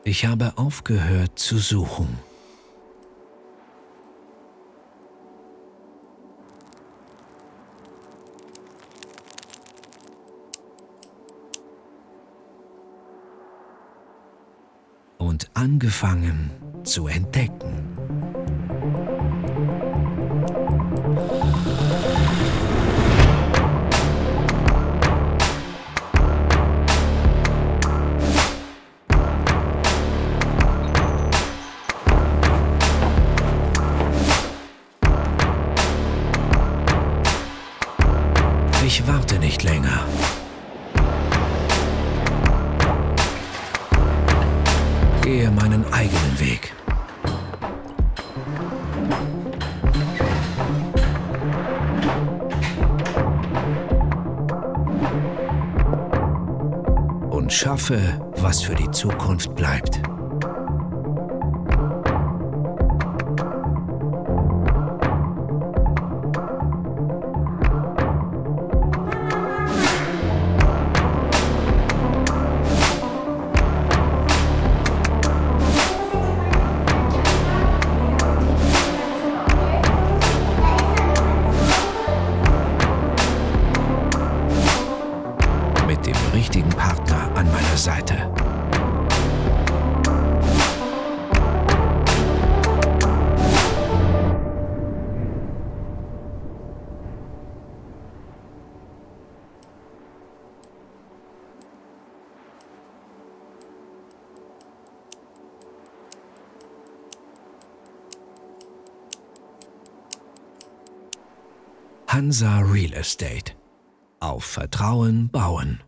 Ich habe aufgehört zu suchen. Und angefangen zu entdecken. Ich warte nicht länger. Gehe meinen eigenen Weg. Und schaffe, was für die Zukunft bleibt. Mit dem richtigen Partner an meiner Seite. Hansa Real Estate. Auf Vertrauen bauen.